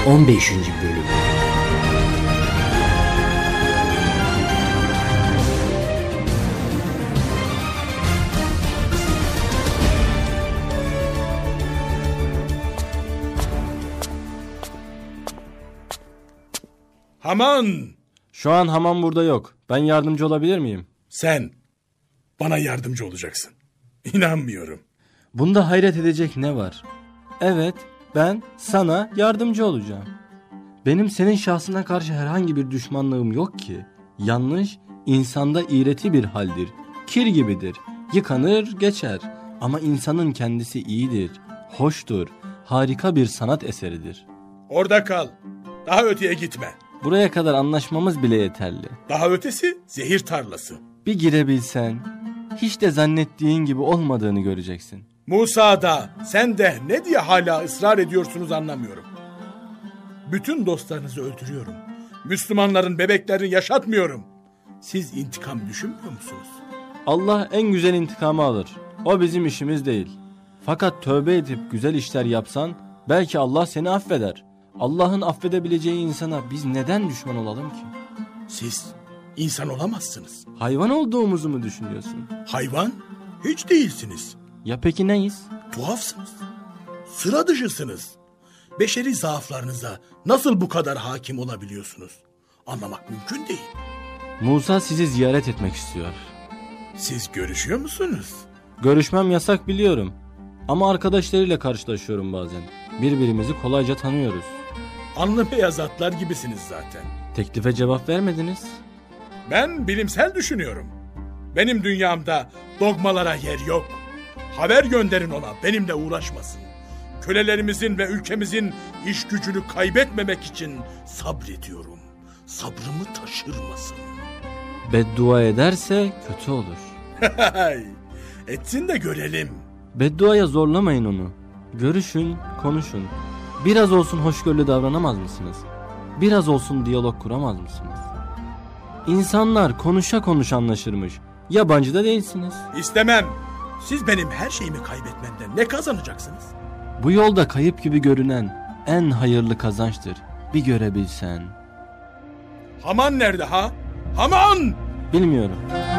15. Bölüm. Haman! Şu an Haman burada yok. Ben yardımcı olabilir miyim? Sen bana yardımcı olacaksın. İnanmıyorum. Bunda hayret edecek ne var? Evet, ben sana yardımcı olacağım. Benim senin şahsına karşı herhangi bir düşmanlığım yok ki. Yanlış, insanda iğreti bir haldir. Kir gibidir. Yıkanır, geçer. Ama insanın kendisi iyidir, hoştur, harika bir sanat eseridir. Orada kal. Daha öteye gitme. Buraya kadar anlaşmamız bile yeterli. Daha ötesi zehir tarlası. Bir girebilsen, hiç de zannettiğin gibi olmadığını göreceksin. Musa da, sen de ne diye hala ısrar ediyorsunuz anlamıyorum. Bütün dostlarınızı öldürüyorum. Müslümanların bebeklerini yaşatmıyorum. Siz intikam düşünmüyor musunuz? Allah en güzel intikamı alır. O bizim işimiz değil. Fakat tövbe edip güzel işler yapsan belki Allah seni affeder. Allah'ın affedebileceği insana biz neden düşman olalım ki? Siz insan olamazsınız. Hayvan olduğumuzu mu düşünüyorsun? Hayvan? Hiç değilsiniz. Ya peki neyiz? Tuhafsınız. Sıra dışısınız. Beşeri zaaflarınıza nasıl bu kadar hakim olabiliyorsunuz? Anlamak mümkün değil. Musa sizi ziyaret etmek istiyor. Siz görüşüyor musunuz? Görüşmem yasak biliyorum. Ama arkadaşlarıyla karşılaşıyorum bazen. Birbirimizi kolayca tanıyoruz. Anlı beyaz atlar gibisiniz zaten. Teklife cevap vermediniz. Ben bilimsel düşünüyorum. Benim dünyamda dogmalara yer yok. Haber gönderin ona, benimle uğraşmasın. Kölelerimizin ve ülkemizin iş gücünü kaybetmemek için sabrediyorum. Sabrımı taşırmasın. Beddua ederse kötü olur. Etsin de görelim. Bedduaya zorlamayın onu. Görüşün, konuşun. Biraz olsun hoşgörülü davranamaz mısınız? Biraz olsun diyalog kuramaz mısınız? İnsanlar konuşa konuşa anlaşırmış. Yabancı da değilsiniz. İstemem. Siz benim her şeyimi kaybetmemden ne kazanacaksınız? Bu yolda kayıp gibi görünen en hayırlı kazançtır. Bir görebilsen. Haman nerede ha? Haman! Bilmiyorum.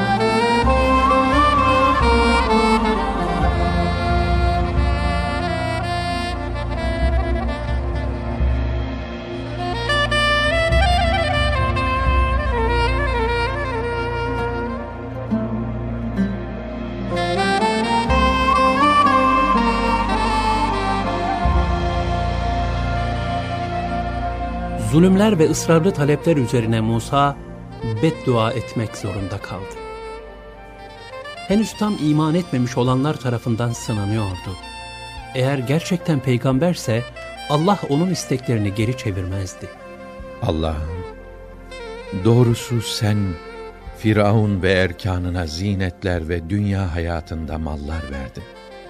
Zulümler ve ısrarlı talepler üzerine Musa beddua etmek zorunda kaldı. Henüz tam iman etmemiş olanlar tarafından sınanıyordu. Eğer gerçekten peygamberse Allah onun isteklerini geri çevirmezdi. Allah'ım, doğrusu sen Firavun ve erkanına zinetler ve dünya hayatında mallar verdin.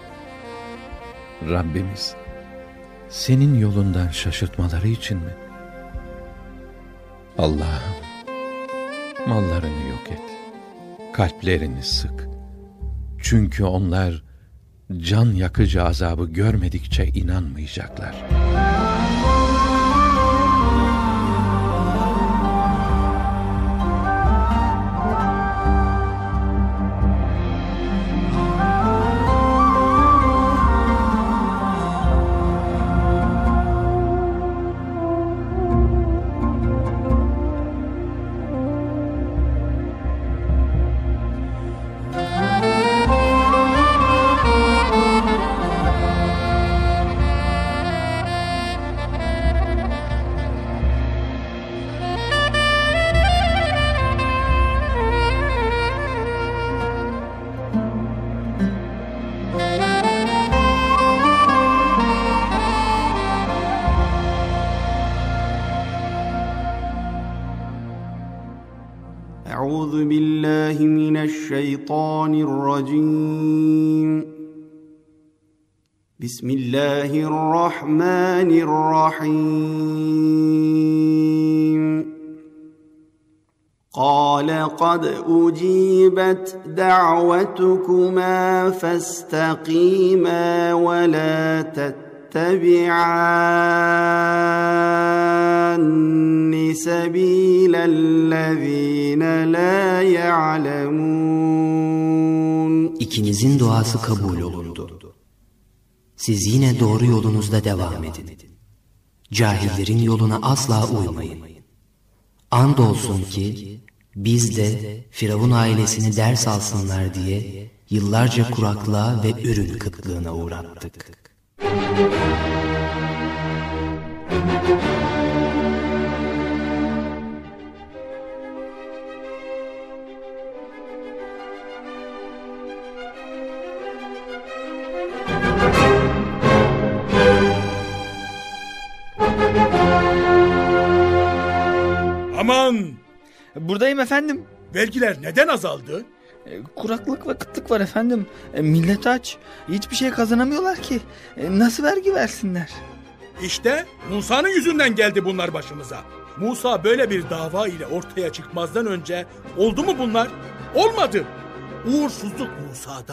Rabbimiz, senin yolundan şaşırtmaları için mi? Allah'ım, mallarını yok et, kalplerini sık. Çünkü onlar can yakıcı azabı görmedikçe inanmayacaklar. أعوذ بالله من الشيطان الرجيم بسم الله الرحمن الرحيم قال قد أجيبت دعوتكما فاستقيما ولا تتبعون لَتَتَّبِعَنِّ سَبِيلَ الَّذ۪ينَ لَا يَعْلَمُونَ. İkinizin duası kabul olundu. Siz yine doğru yolunuzda devam edin. Cahillerin yoluna asla uymayın. Andolsun ki biz de Firavun ailesini ders alsınlar diye yıllarca kuraklığa ve ürün kıtlığına uğrattık. Aman! Buradayım efendim. Vergiler neden azaldı? Kuraklık ve kıtlık var efendim. Millet aç. Hiçbir şey kazanamıyorlar ki. Nasıl vergi versinler? İşte Musa'nın yüzünden geldi bunlar başımıza. Musa böyle bir dava ile ortaya çıkmazdan önce oldu mu bunlar? Olmadı. Uğursuzluk Musa'da.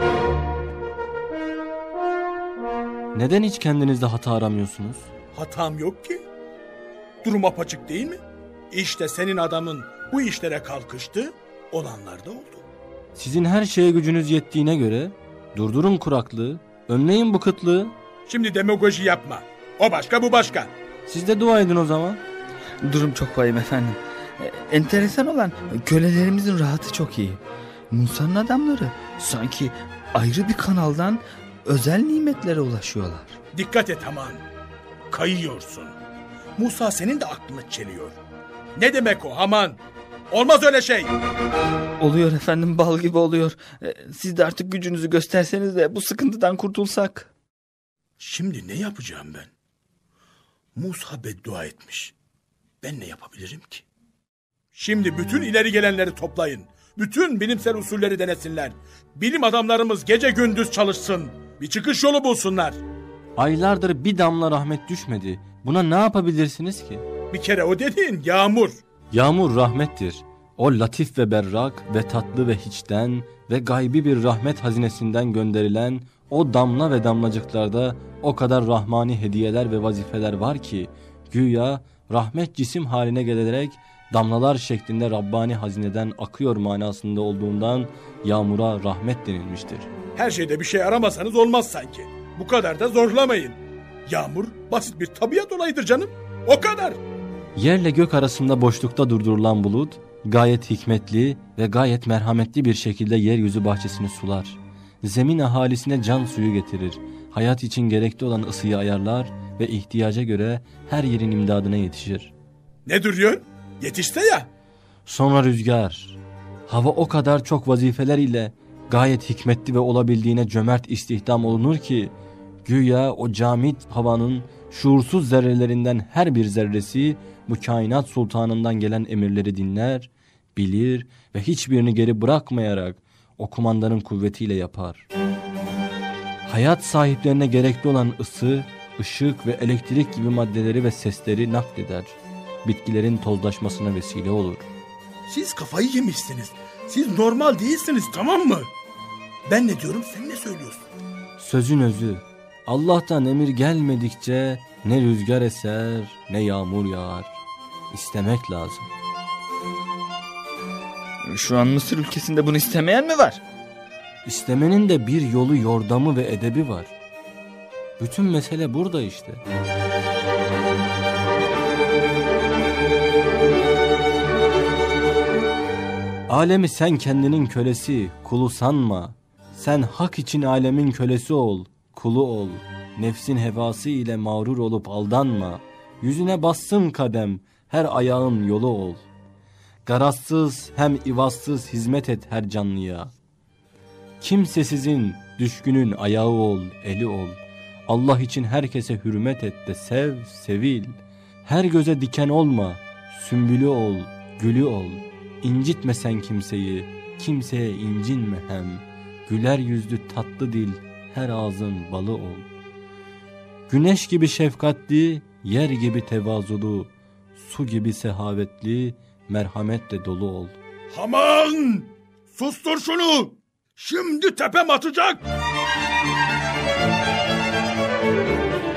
Neden hiç kendinizde hata aramıyorsunuz? Hatam yok ki. Durum apaçık değil mi? İşte senin adamın bu işlere kalkıştı, olanlar da oldu. Sizin her şeye gücünüz yettiğine göre durdurun kuraklığı, önleyin bu kıtlığı. Şimdi demagoji yapma. O başka, bu başka. Siz de dua edin o zaman. Durum çok vahim efendim. Enteresan olan kölelerimizin rahatı çok iyi. Musa'nın adamları sanki ayrı bir kanaldan özel nimetlere ulaşıyorlar. Dikkat et aman. Kayıyorsun. Musa senin de aklını çeliyor. Ne demek o aman? Olmaz öyle şey. Oluyor efendim, bal gibi oluyor. Siz de artık gücünüzü gösterseniz de bu sıkıntıdan kurtulsak. Şimdi ne yapacağım ben? Musa beddua etmiş. Ben ne yapabilirim ki? Şimdi bütün ileri gelenleri toplayın. Bütün bilimsel usulleri denesinler. Bilim adamlarımız gece gündüz çalışsın. Bir çıkış yolu bulsunlar. Aylardır bir damla rahmet düşmedi. Buna ne yapabilirsiniz ki? Bir kere o dediğin yağmur. Yağmur rahmettir. O latif ve berrak ve tatlı ve hiçten ve gaybi bir rahmet hazinesinden gönderilen o damla ve damlacıklarda o kadar rahmani hediyeler ve vazifeler var ki güya rahmet cisim haline gelerek damlalar şeklinde Rabbani hazineden akıyor manasında olduğundan yağmura rahmet denilmiştir. Her şeyde bir şey aramasanız olmaz sanki. Bu kadar da zorlamayın. Yağmur basit bir tabiat olayıdır canım. O kadar. Yerle gök arasında boşlukta durdurulan bulut gayet hikmetli ve gayet merhametli bir şekilde yeryüzü bahçesini sular. Zemin ahalisine can suyu getirir. Hayat için gerekli olan ısıyı ayarlar ve ihtiyaca göre her yerin imdadına yetişir. Ne duruyorsun? Yetişse ya. Sonra rüzgar. Hava o kadar çok vazifeler ile gayet hikmetli ve olabildiğine cömert istihdam olunur ki güya o camit havanın şuursuz zerrelerinden her bir zerresi bu kainat sultanından gelen emirleri dinler, bilir ve hiçbirini geri bırakmayarak o kumandanın kuvvetiyle yapar. Hayat sahiplerine gerekli olan ısı, ışık ve elektrik gibi maddeleri ve sesleri nakleder. Bitkilerin tozlaşmasına vesile olur. Siz kafayı yemişsiniz. Siz normal değilsiniz, tamam mı? Ben ne diyorum, sen ne söylüyorsun? Sözün özü, Allah'tan emir gelmedikçe ne rüzgar eser ne yağmur yağar. İstemek lazım. Şu an Mısır ülkesinde bunu istemeyen mi var? İstemenin de bir yolu, yordamı ve edebi var. Bütün mesele burada işte. Alemi sen kendinin kölesi, kulu sanma. Sen hak için alemin kölesi ol, kulu ol. Nefsin hevası ile mağrur olup aldanma. Yüzüne bassın kadem, her ayağın yolu ol. Garazsız hem ivazsız hizmet et her canlıya. Kimsesizin, düşkünün ayağı ol, eli ol. Allah için herkese hürmet et de sev, sevil. Her göze diken olma, sümbülü ol, gülü ol. İncitme sen kimseyi, kimseye incinme hem. Güler yüzlü tatlı dil, her ağzın balı ol. Güneş gibi şefkatli, yer gibi tevazulu, su gibi sehavetli, merhametle dolu ol. Aman! Sustur şunu! Şimdi tepem atacak!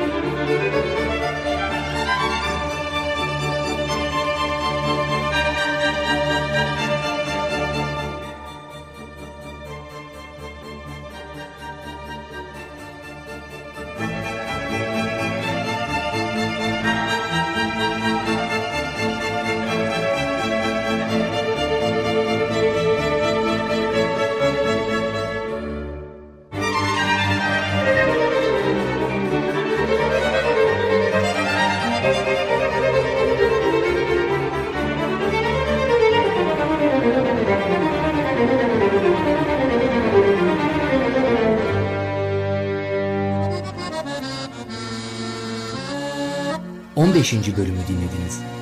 15. bölümü dinlediniz.